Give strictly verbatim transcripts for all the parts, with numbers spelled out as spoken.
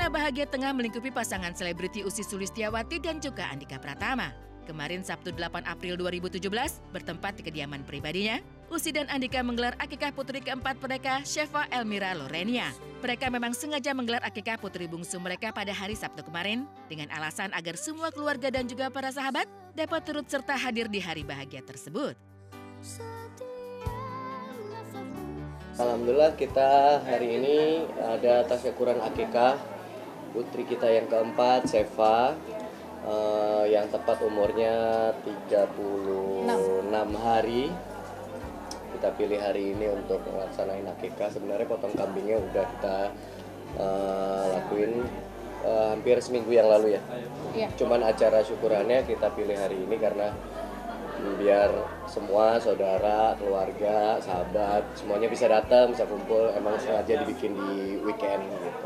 bahagia tengah melingkupi pasangan selebriti Ussy Sulistyawati dan juga Andhika Pratama. Kemarin Sabtu delapan April dua ribu tujuh belas, bertempat di kediaman pribadinya, Ussy dan Andhika menggelar akikah putri keempat mereka, Shefa Elmira Lorenia. Mereka memang sengaja menggelar akikah putri bungsu mereka pada hari Sabtu kemarin, dengan alasan agar semua keluarga dan juga para sahabat dapat turut serta hadir di hari bahagia tersebut. Alhamdulillah kita hari ini ada tasyakuran akikah putri kita yang keempat, Shefa, uh, yang tepat umurnya tiga puluh enam hari. Kita pilih hari ini untuk melaksanain akikah. Sebenarnya potong kambingnya udah kita uh, lakuin uh, hampir seminggu yang lalu ya. Iya. Cuman acara syukurannya kita pilih hari ini karena biar semua saudara, keluarga, sahabat semuanya bisa datang, bisa kumpul. Emang sengaja dibikin di weekend gitu.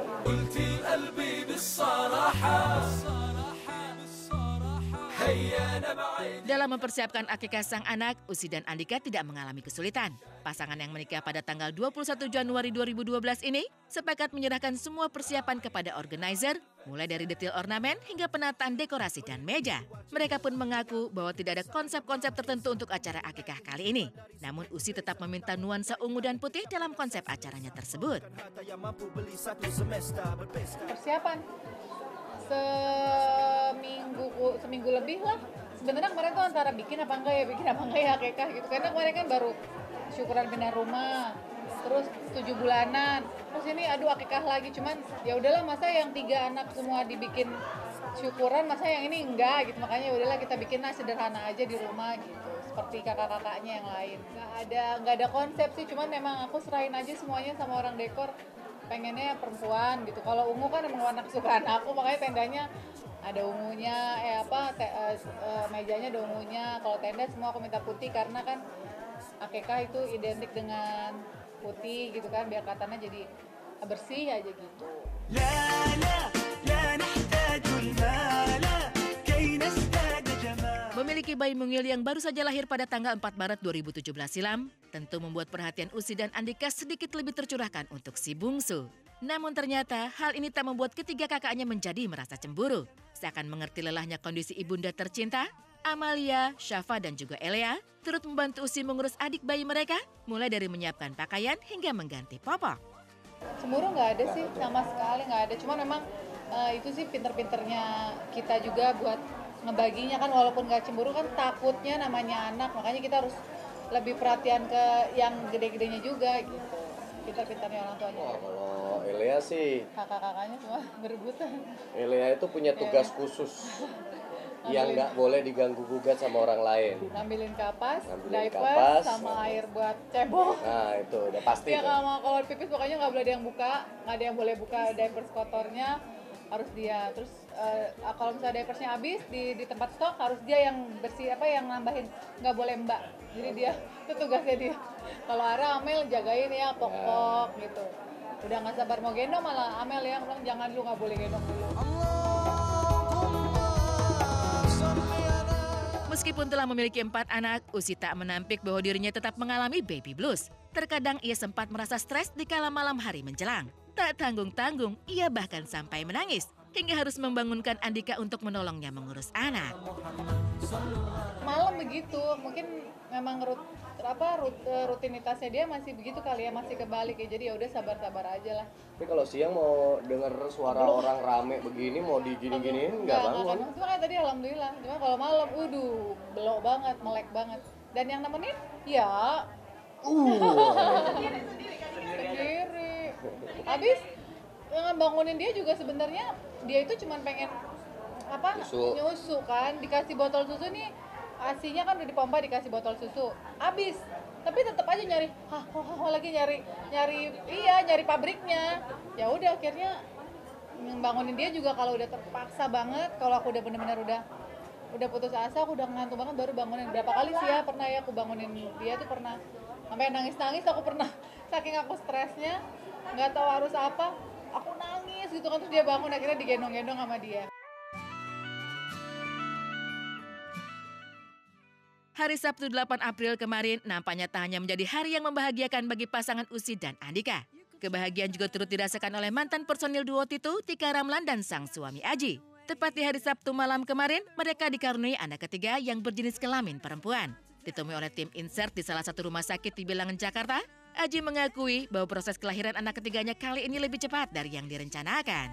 Dalam mempersiapkan akikah sang anak, Ussy dan Andhika tidak mengalami kesulitan. Pasangan yang menikah pada tanggal dua puluh satu Januari dua ribu dua belas ini sepakat menyerahkan semua persiapan kepada organizer, mulai dari detail ornamen hingga penataan dekorasi dan meja. Mereka pun mengaku bahwa tidak ada konsep-konsep tertentu untuk acara akikah kali ini. Namun Ussy tetap meminta nuansa ungu dan putih dalam konsep acaranya tersebut. Persiapan seminggu seminggu lebih lah. Sebenarnya kemarin tuh antara bikin apa enggak ya, bikin apa enggak ya akikah gitu. Karena kemarin kan baru syukuran pindah rumah, terus tujuh bulanan, terus ini aduh akikah lagi. Cuman ya udahlah, masa yang tiga anak semua dibikin syukuran, masa yang ini enggak gitu. Makanya ya udahlah kita bikinlah sederhana aja di rumah gitu, seperti kakak-kakaknya yang lain. Nggak ada nggak ada konsep sih, cuman memang aku serahin aja semuanya sama orang dekor. Pengennya perempuan gitu. Kalau ungu kan emang warna kesukaan aku, makanya tendanya ada ungunya, eh apa te, uh, uh, mejanya ada ungunya. Kalau tenda semua aku minta putih karena kan akikah itu identik dengan putih gitu kan, biar katanya jadi bersih aja gitu. Memiliki bayi mungil yang baru saja lahir pada tanggal empat Maret dua ribu tujuh belas silam, tentu membuat perhatian Ussy dan Andhika sedikit lebih tercurahkan untuk si bungsu. Namun ternyata hal ini tak membuat ketiga kakaknya menjadi merasa cemburu. Seakan mengerti lelahnya kondisi ibunda tercinta, Amalia, Shafa dan juga Elea turut membantu Ussy mengurus adik bayi mereka, mulai dari menyiapkan pakaian hingga mengganti popok. Cemburu nggak ada sih, sama sekali nggak ada. Cuma memang uh, itu sih pinter-pinternya kita juga buat ngebaginya kan, walaupun nggak cemburu kan takutnya namanya anak, makanya kita harus lebih perhatian ke yang gede-gedenya juga gitu. Pinter-pinternya orang tuanya. Oh, kalau Elea sih kakak-kakaknya cuma berebutan. Elea itu punya tugas ya, khusus yang nggak boleh diganggu-gugat sama orang lain. Ngambilin kapas, Ngambilin diaper, kapas, sama oh. air buat cebok. Nah itu udah pasti. Ya kalau kalau pipis pokoknya nggak boleh ada yang buka, nggak ada yang boleh buka diaper kotornya, harus dia. Terus uh, kalau misalnya diapersnya habis di di tempat stok harus dia yang bersih, apa yang nambahin, nggak boleh mbak. Jadi dia itu tugasnya dia. Kalau Ara, Amel jagain ya pok-pok ya. Gitu. Udah nggak sabar mau gendong malah Amel yang bilang jangan lu, nggak boleh gendong dulu. Meskipun telah memiliki empat anak, Ussy tak menampik bahwa dirinya tetap mengalami baby blues. Terkadang ia sempat merasa stres di kala malam hari menjelang. Tak tanggung-tanggung, ia bahkan sampai menangis hingga harus membangunkan Andhika untuk menolongnya mengurus anak. Malam begitu, mungkin memang rut, apa rut, rutinitasnya dia masih begitu kali ya, masih kebalik ya. Jadi ya udah sabar-sabar aja lah. Tapi kalau siang mau denger suara Belum. orang rame begini mau digini-giniin nggak bangun? Cuma kayak tadi alhamdulillah. Cuma kalau malam, uduh, belok banget, melek banget. Dan yang nemenin, ya. Uh. Sendiri. Habis bangunin dia juga sebenarnya dia itu cuma pengen apa nyusu. nyusu kan, dikasih botol susu nih, asinya kan udah dipompa, dikasih botol susu habis, tapi tetap aja nyari hah, hah, hah lagi nyari nyari iya nyari pabriknya. Ya udah akhirnya bangunin dia juga kalau udah terpaksa banget. Kalau aku udah bener-bener udah udah putus asa, aku udah ngantuk banget baru bangunin. Berapa kali sih ya pernah ya aku bangunin dia tuh, pernah sampai nangis-nangis aku pernah, saking aku stresnya nggak tahu harus apa, aku nangis gitu kan, terus dia bangun akhirnya digendong-gendong sama dia. Hari Sabtu delapan April kemarin nampaknya tak hanya menjadi hari yang membahagiakan bagi pasangan Ussy dan Andhika. Kebahagiaan juga turut dirasakan oleh mantan personil duo Titu, Tika Ramlan dan sang suami Aji. Tepat di hari Sabtu malam kemarin, mereka dikaruniai anak ketiga yang berjenis kelamin perempuan. Ditemui oleh tim insert di salah satu rumah sakit di Bilangan, Jakarta, Aji mengakui bahwa proses kelahiran anak ketiganya kali ini lebih cepat dari yang direncanakan.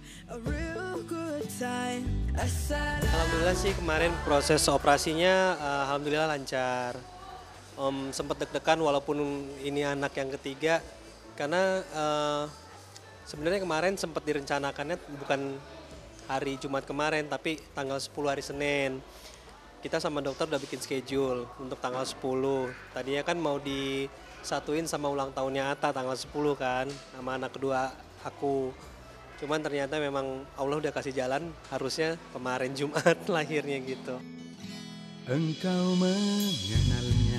Alhamdulillah sih kemarin proses operasinya uh, alhamdulillah lancar. Um, sempat deg-degan walaupun ini anak yang ketiga karena uh, sebenarnya kemarin sempat direncanakannya bukan hari Jumat kemarin tapi tanggal sepuluh hari Senin. Kita sama dokter udah bikin schedule untuk tanggal sepuluh. Tadinya kan mau disatuin sama ulang tahunnya Atta tanggal sepuluh kan sama anak kedua aku. Cuman ternyata memang Allah udah kasih jalan harusnya kemarin Jumat lahirnya gitu. Engkau mengenalnya.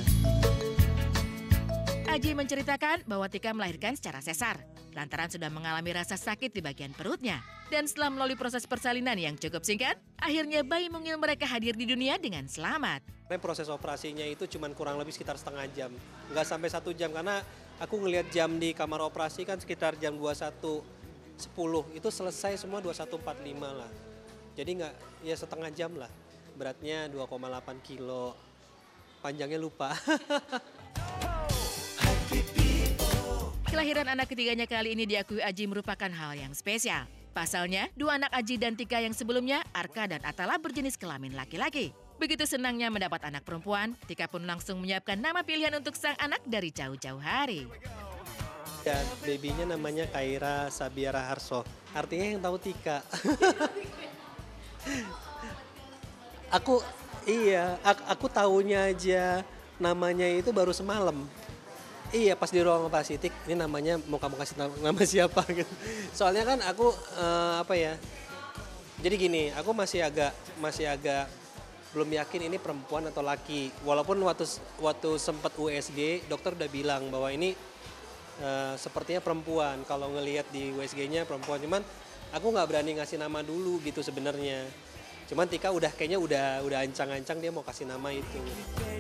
Aji menceritakan bahwa Tika melahirkan secara sesar, lantaran sudah mengalami rasa sakit di bagian perutnya. Dan setelah melalui proses persalinan yang cukup singkat, akhirnya bayi mungil mereka hadir di dunia dengan selamat. Proses operasinya itu cuma kurang lebih sekitar setengah jam, nggak sampai satu jam karena aku ngelihat jam di kamar operasi kan sekitar jam dua puluh satu sepuluh, itu selesai semua dua puluh satu empat puluh lima lah. Jadi nggak, ya setengah jam lah. Beratnya dua koma delapan kilo, panjangnya lupa. Kelahiran anak ketiganya kali ini diakui Aji merupakan hal yang spesial. Pasalnya, dua anak Aji dan Tika yang sebelumnya, Arka dan Atala berjenis kelamin laki-laki. Begitu senangnya mendapat anak perempuan, Tika pun langsung menyiapkan nama pilihan untuk sang anak dari jauh-jauh hari. Ya, babynya namanya Kaira Sabiara Harso, artinya yang tahu Tika. Aku, iya, aku, aku taunya aja namanya itu baru semalam. Iya, pas di ruang operasi, Tik, ini namanya mau kamu kasih nama, nama siapa gitu. Soalnya kan aku uh, apa ya? Jadi gini, aku masih agak masih agak belum yakin ini perempuan atau laki. Walaupun waktu waktu sempat U S G, dokter udah bilang bahwa ini uh, sepertinya perempuan. Kalau ngelihat di U S G-nya perempuan, cuman aku nggak berani ngasih nama dulu gitu sebenarnya. Cuman Tika udah kayaknya udah udah ancang-ancang dia mau kasih nama itu.